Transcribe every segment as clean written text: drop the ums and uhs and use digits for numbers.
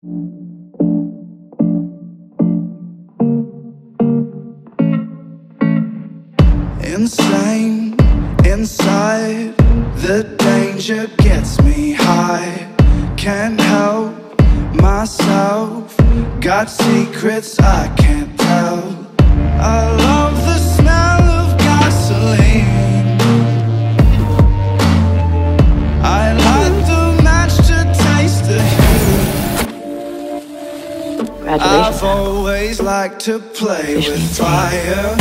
Insane, inside, the danger gets me high. Can't help myself, got secrets I can't tell. I love the smell of gasoline, I light the match to taste the heat. I've always liked to play with fire.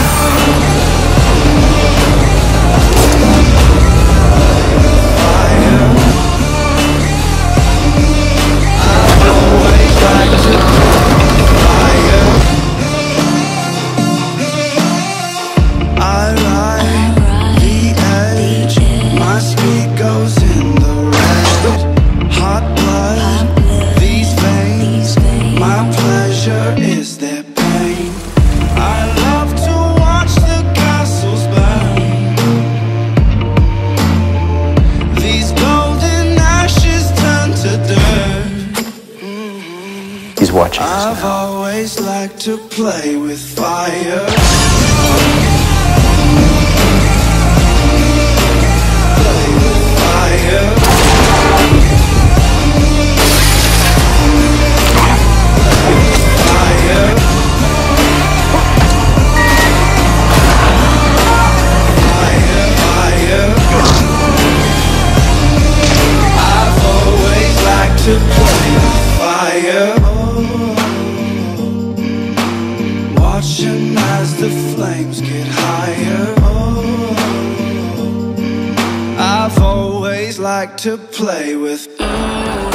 He's watching us now. I've always liked to play with fire. Play with fire. Play with fire. Fire, fire. I've always liked to play with fire. Watching as the flames get higher. I've always liked to play with